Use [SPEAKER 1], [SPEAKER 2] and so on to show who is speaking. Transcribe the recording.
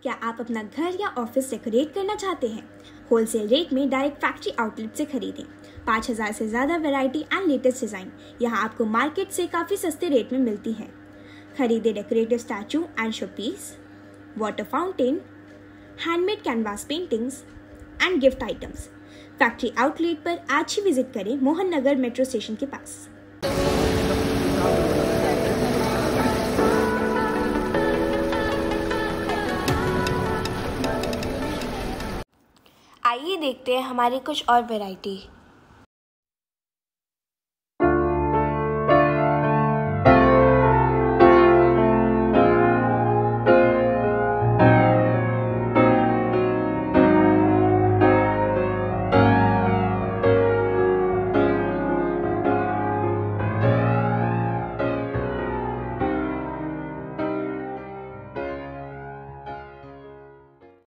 [SPEAKER 1] क्या आप अपना घर या ऑफिस डेकोरेट करना चाहते हैं? होलसेल रेट में डायरेक्ट फैक्ट्री आउटलेट से खरीदें। 5000 से ज़्यादा वैरायटी एंड लेटेस्ट डिज़ाइन यहाँ आपको मार्केट से काफ़ी सस्ते रेट में मिलती है। खरीदे decorative statue and showpiece, water fountain, handmade canvas paintings and gift items. Factory outlet पर आज ही विजिट करें मोहन नगर मेट्रो स्टेशन के पास।
[SPEAKER 2] आइए देखते हैं हमारी कुछ और वैरायटी।